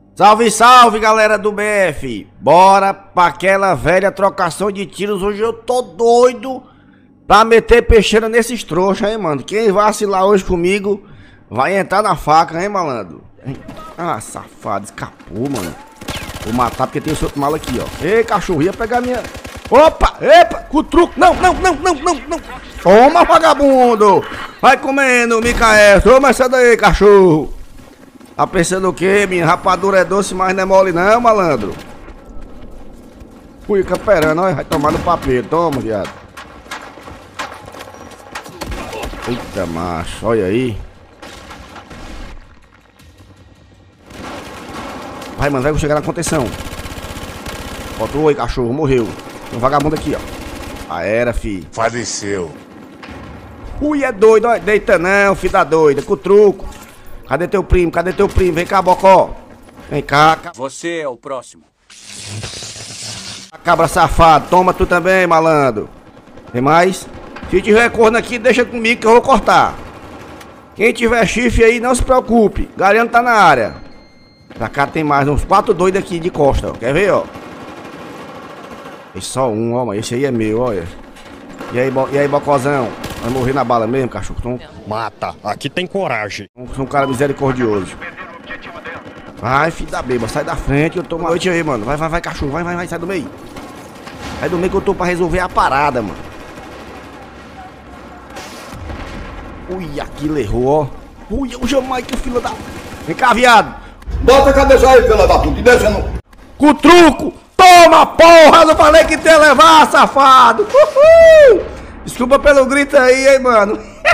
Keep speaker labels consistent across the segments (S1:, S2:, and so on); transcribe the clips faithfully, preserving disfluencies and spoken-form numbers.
S1: Salve, salve, galera do B F! Bora pra aquela velha trocação de tiros. Hoje eu tô doido pra meter peixeira nesses trouxas, hein, mano? Quem vacilar hoje comigo vai entrar na faca, hein, malandro? Ah, safado, escapou, mano. Vou matar porque tem esse outro mal aqui, ó. Ei, cachorro, ia pegar minha... Opa, epa, com o truque. Não, não, não, não, não, não. Toma, vagabundo. Vai comendo, Micael. Toma essa daí, cachorro. Tá pensando o quê, minha? Rapadura é doce, mas não é mole não, malandro. Fui camperando, ó. Vai tomar no papel. Toma, viado. Eita, macho. Olha aí. Vai, mano. Vai chegar na contenção. Botou aí, cachorro. Morreu. Tem um vagabundo aqui, ó. Ah, era, fi.
S2: Faleceu.
S1: Ui, é doido, ó. Deita não, filho da doida. Com o truco. Cadê teu primo? Cadê teu primo? Vem cá, Bocó. Vem cá.
S3: Você é o próximo.
S1: Cabra safado. Toma tu também, malandro. Tem mais? Se tiver corno aqui, deixa comigo que eu vou cortar. Quem tiver chifre aí, não se preocupe. Garanto tá na área. Pra cá tem mais uns quatro doidos aqui de costa, ó. Quer ver, ó? Esse só um, ó, mas esse aí é meu, olha. E aí, bo... e aí, Bocozão? Vai morrer na bala mesmo, cachorro? Então...
S4: Mata, aqui tem coragem.
S1: Sou um cara misericordioso. Vai, filho da beba, sai da frente, eu tô uma noite aí, mano. Vai, vai, vai, cachorro, vai, vai, vai, sai do meio. Sai do meio que eu tô pra resolver a parada, mano. Ui, aquilo errou, ó. Ui, o Jamaica, filho da... Vem cá, viado.
S2: Bota a cabeça aí, filha da puta, e deixa no...
S1: Com o truco. Toma, porra, não falei que ia levar, safado. Uhul. Desculpa pelo grito aí, hein, mano.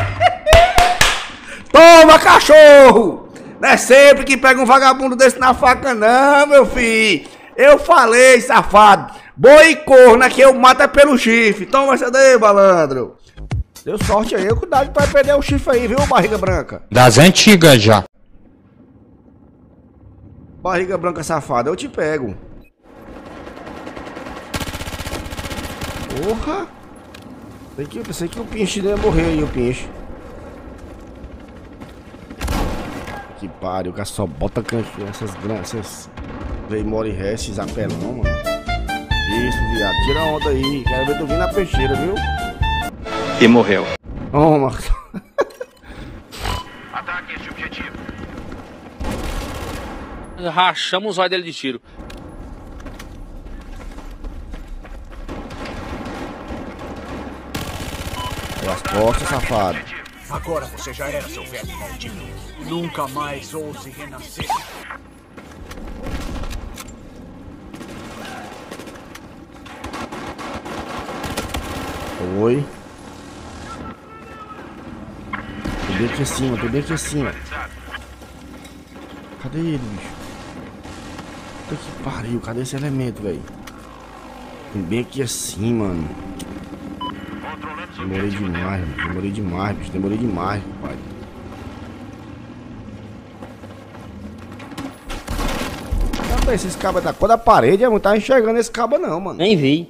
S1: Toma, cachorro. Não é sempre que pega um vagabundo desse na faca, não, meu filho. Eu falei, safado. Boi e corna que eu mato é pelo chifre. Toma essa daí, malandro. Deu sorte aí, cuidado pra perder o chifre aí, viu, barriga branca?
S4: Das antigas já.
S1: Barriga branca safada, eu te pego. Porra! Pensei que, pensei que o pinche ia morrer aí, o pinche. Que pariu, o cara só bota essas grandes. Veio mora e resta, esses apelão, mano. Isso, viado, tira a onda aí. Quero ver tu vir na peixeira, viu?
S3: E morreu.
S1: Toma.
S3: Ataque esse objetivo. Rachamos os olhos dele de tiro.
S1: As costas, safado.
S5: Agora você já era, seu velho maldito. Nunca mais ouse renascer.
S1: Oi. Tô bem aqui acima, tô bem aqui acima. Cadê ele, bicho? Puta que pariu, cadê esse elemento, velho? Tô bem aqui assim, mano. Demorei demais, mano. Demorei demais, bicho. Demorei demais, pai. Não, esses cabos da cor da parede, eu não tava enxergando esse cabo não, mano.
S6: Nem vi.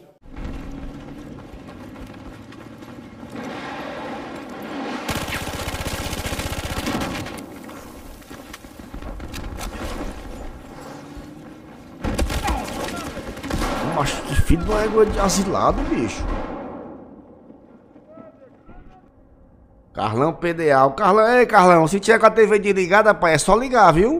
S1: Acho que filho de uma égua de asilado, bicho. Carlão P D A. O Carlão, ei, Carlão, se tiver com a T V desligada, pai, é só ligar, viu?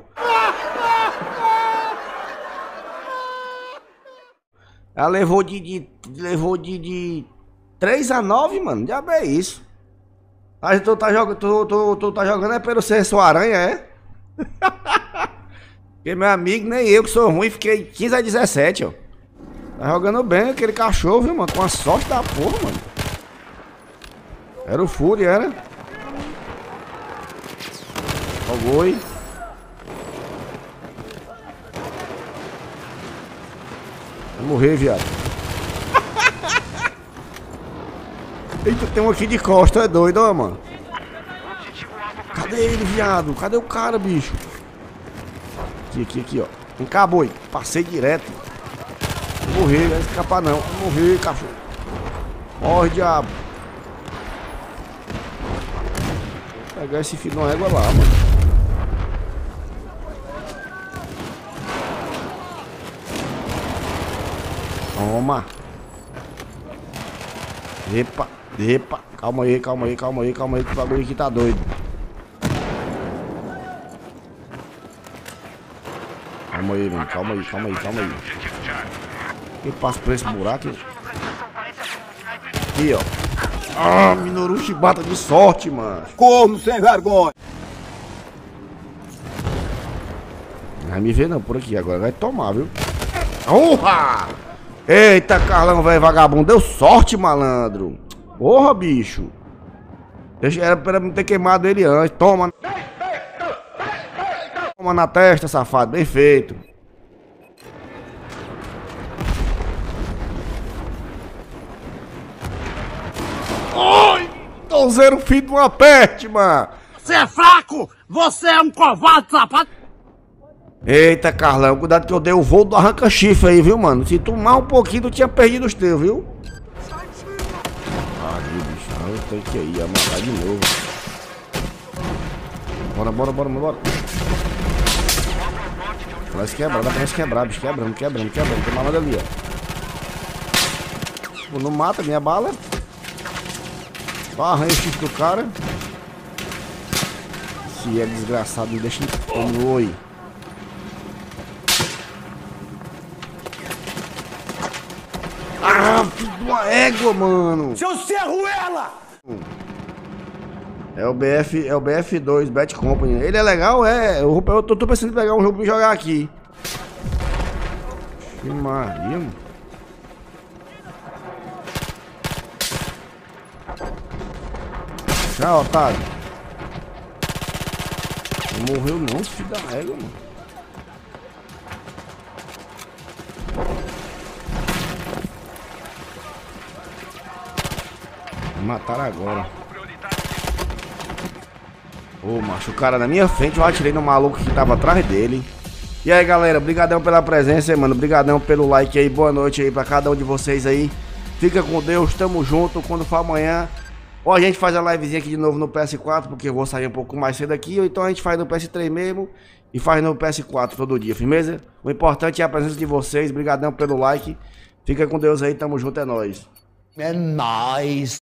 S1: Ela levou de, de levou de, de três a nove, mano. Já é isso. Aí tu tá jogando, tu, tu, tu tá jogando é pelo ser sua aranha, é? Porque meu amigo, nem eu que sou ruim, fiquei quinze a dezessete, ó. Tá jogando bem aquele cachorro, viu, mano? Com a sorte da porra, mano. Era o Fúria, era? Jogou aí. Vai morrer, viado. Eita, tem um aqui de costa, é doido, ó, mano. Cadê ele, viado? Cadê o cara, bicho? Aqui, aqui, aqui, ó. Vem cá, boi. Passei direto. Vou morrer, vai escapar não. Vou morrer, cachorro. Morre, diabo. Vou pegar esse filho de uma égua lá, mano. Toma. Epa, epa. Calma aí, calma aí, calma aí, calma aí, que o bagulho aqui tá doido. Calma aí, mano, calma aí, calma aí, calma aí. Quem passa por esse buraco? Aqui, ó. Ah, Minoru Shibata de sorte, mano.
S2: Corno sem vergonha.
S1: Não vai me ver não por aqui, agora vai tomar, viu? Urra! Eita, Carlão, velho vagabundo. Deu sorte, malandro. Porra, bicho. Deixa, era pra não ter queimado ele antes. Toma. Toma na testa, safado. Bem feito. Ai! Tô zero filho de uma peste, mano.
S5: Você é fraco! Você é um covarde, sapato!
S1: Eita, Carlão, cuidado que eu dei o voo do arranca-chifre aí, viu, mano? Se tomar um pouquinho, tu tinha perdido os teus, viu? Ah, bicho, eu tenho que ir, ia matar de novo. Bora, bora, bora, bora. Parece quebrar, dá pra nós quebrar, bicho, quebrando, quebrando, quebrando. Tem malada ali, ó. Pô, não mata minha bala. Arranha o chifre do cara. Se é desgraçado, me deixa no oi. Ah, filho de uma égua, mano.
S5: Seu Cerruela!
S1: É o B F, é o B F dois, Bad Company. Ele é legal, é. Eu, eu tô, tô pensando em pegar um jogo pra jogar aqui. Que Maria, mano. Tchau, otário. Não morreu não, filho da égua, mano. Mataram agora. Ô, macho, o cara na minha frente, eu atirei no maluco que tava atrás dele. E aí, galera, brigadão pela presença, hein, mano. Brigadão pelo like aí, boa noite aí pra cada um de vocês aí. Fica com Deus, tamo junto. Quando for amanhã, ou a gente faz a livezinha aqui de novo no P S quatro, porque eu vou sair um pouco mais cedo aqui, ou então a gente faz no P S três mesmo e faz no P S quatro todo dia, firmeza? O importante é a presença de vocês, brigadão pelo like. Fica com Deus aí, tamo junto, é nóis.
S5: É nóis.